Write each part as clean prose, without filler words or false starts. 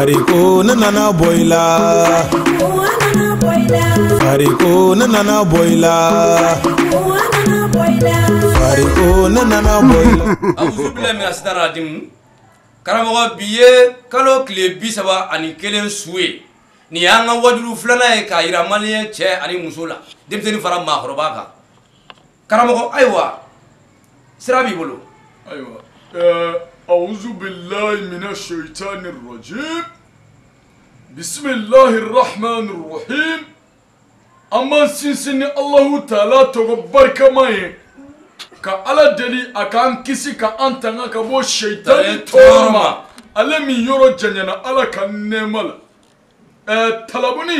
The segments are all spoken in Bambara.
Fariko nana boila. Fariko nana boila. Fariko nana boila. Abu bila mi asitara dim. Karamogo biye kalo kile bisaba ani kelen suwe. Ni anga wajulu fulana e ka ira malien che ani musula. Demteni fara makroba ka. Karamogo aywa. Sirabi bolo. Aywa. أعوذ بالله من الشيطان الرجيم بسم الله الرحمن الرحيم أما سنسني الله تعالى تغبر كماي كألا دلي أكان كسي كأنتنا كبو الشيطان تورما ألا مي يورو جنينا ألا كنمال طلبوني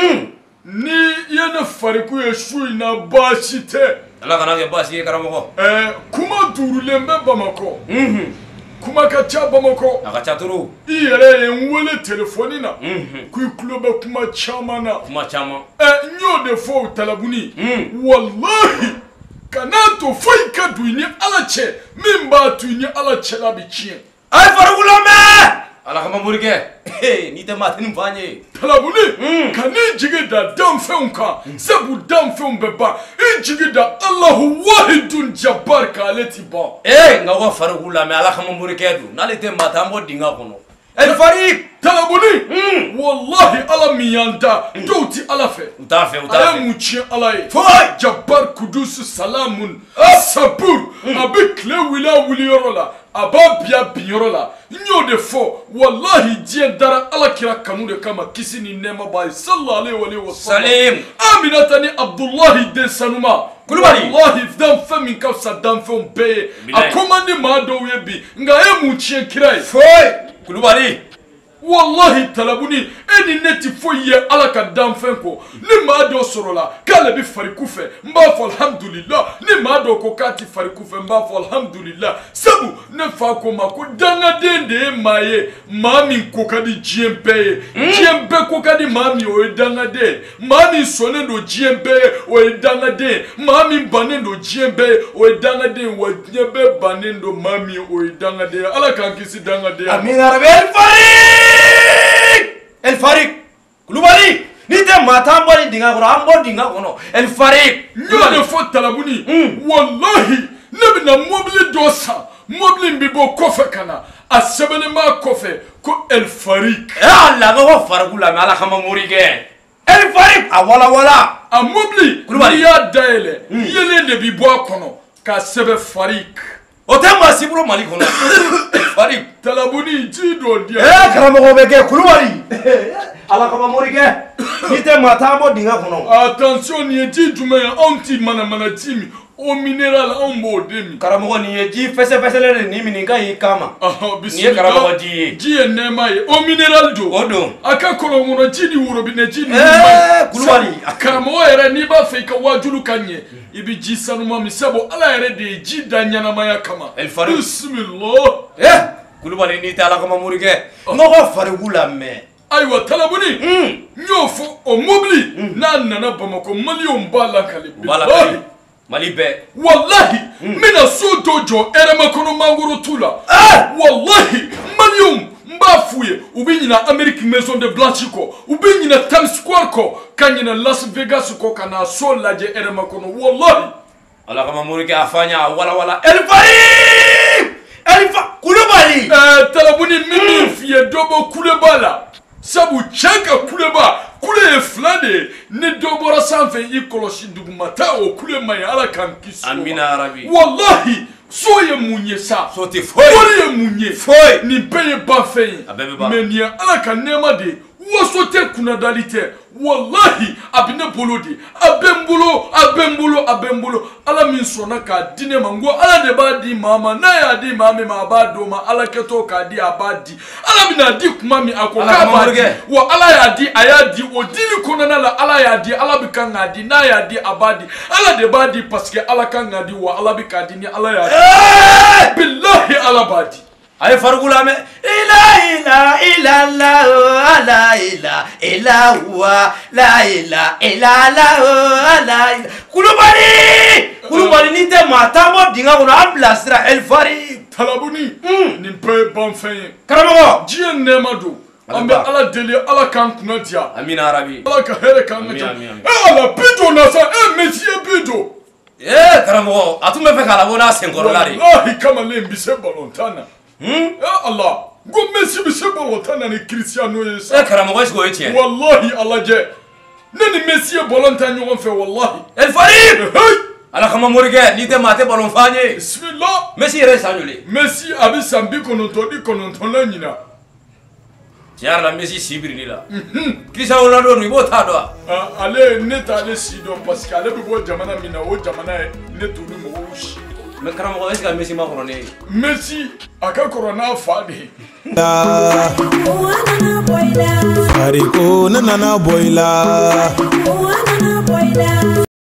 ni yana fariku ya shui na bashi te ala kana ke bashi Karamogo kuma durulembe Bamako kuma ka ca Bamako aka chaturu iyere enwele telefoni na ku kulobe kuma chama na kuma chama nyo de fo talabuni wallahi kana to foi ka duini ala che mimba tuini ala che la bichien ay farugulame ala kama murike ni te matin fanye talabuni kani jige da damfenka sabu damfen beba jige da Allahu wahidun jabbar kaleti ba ngawa farugulame ala kama murike du nale te matambo dinga kono el farik talabuni wallahi ala miyanda douti ala fe utafe ala muchi ala foy jabbar kudus salamun sabur abik le wili yorola ababia binyorola nyo de fo wallahi dien dara ala kira kanu de kama kisi ni nema bay sallallahu alaihi wa sallam salim aminatani abdullahi de sanuma kulubali wallahi dam famin ka sadam fon be akomandi ma do yebi nga e muchi kirai foy kulubali wallahi talabuni eni neti foye ala ka danfen ko ni ma do sorola kala bi fariku fe mba fa alhamdulillah ni ma do ko kati fariku fe mba fa alhamdulillah sabu ne fa ko ma ko danga dende maye mami ko kadi jembe ko kadi mami o danga de mami sone do jembe o danga de mami banendo jembe o danga de wa jembe banendo mami o danga de ala kan kisi danga de amina rabel fari El Farik Kulubali ni te matambo ni dinga kono ambo dinga kono El Farik nyone fo talabuni wallahi nebina mobile dosa mobile mbibo kofe kana asebele ma kofe ko El Farik Allah go faragula me ala kama murige El Farik awala a mobile Kulubali ya daele yele ne bibo kono ka sebe Farik otema siburo mali kono Farik talabuni jido dia Karamogo beke Kulubali ala kama murige ni te matambo dinga kono attention ni jidume onti mana timi o mineral ombo demi Karamogo ni ji fese le ni mininga yi kama ni Karamogo ji nema ye o mineral do odo aka kolongono jidi wuro bine jidi Kulubali Karamogo ere ni ba fe ka wajulu kanye ibi ji sanuma misabo ala ere de ji danyana maya kama El Farik bismillah Kulubali ni te ala kama murige ngogo farigula me aywa talabuni nyofo o mobili na nana Bamako million bala kali Malibe wallahi mina so dojo ere makono mangoro tula wallahi million mbafuye ubinyina American Maison de Blanchico ubinyina Times Square ko kanyina Las Vegas ko kana so laje ere makono wallahi ala kama murike afanya wala El Farik Kulubali talabuni mimi fiye dobo kulebala sabu chaka kuleba kule flade ni dobora sanfe ikoloshi dugumata o kule may ala kan kisu amina arabi wallahi soye munye sa soti foy munye foy ni peye bafe menia ala kan nema de wasote kuna dalite wallahi abine bolodi abembulo ala min sona ka dine mango ala de ba di mama na ya di mami ma ba do ma ala keto ka di abadi ala bina di kuma mi akoka ba wa ala ya di ayadi o dili konana la ala ya di ala bi kan ngadi na ya di abadi ala de ba di parce que ala kan ngadi wa ala bi ka di ni ala ya di billahi ala badi ay farugula me ila Kulubali ni te matambo dinga kono amblasira El Farik talabuni ni pe bonfen Karamogo jien nema do an bɛ ala deli ala k'an kunna diya amina arabi ala ka hɛrɛ k'an ka Amin, amin. ala bido na sa Messi ye bido karamɔgɔ a tun bɛ fɛ k'a labɔ n'a senkɔrɔla de wallahi kamalen bi se balontan na ala ko Messi bi se balontan na ni Cristiano ye sa karamɔgɔ est-ce que o ye tiɲɛ wallahi ala jɛ ne ni Messi ye balontan ɲɔgɔn fɛ wallahi El Farid hey ala kama morikɛ n'i tɛ maa tɛ balon f'an ye bismillah Messi yɛrɛ ye san joli Messi a bɛ san 99 na ɲina tiɲɛ yɛrɛ la Messi si birili la Cristiano Ronaldo dun i b'o t'a dɔn wa ale ne t'ale si dɔn parce que ale bɛ bɔ jamana min na o jamana ye ne t'olu mɔgɔw si mais karamɔgɔ est-ce que Messi ma kɔrɔ ne ye Messi a ka kɔrɔ n'a fa de ye Fariko ne nana bɔ i la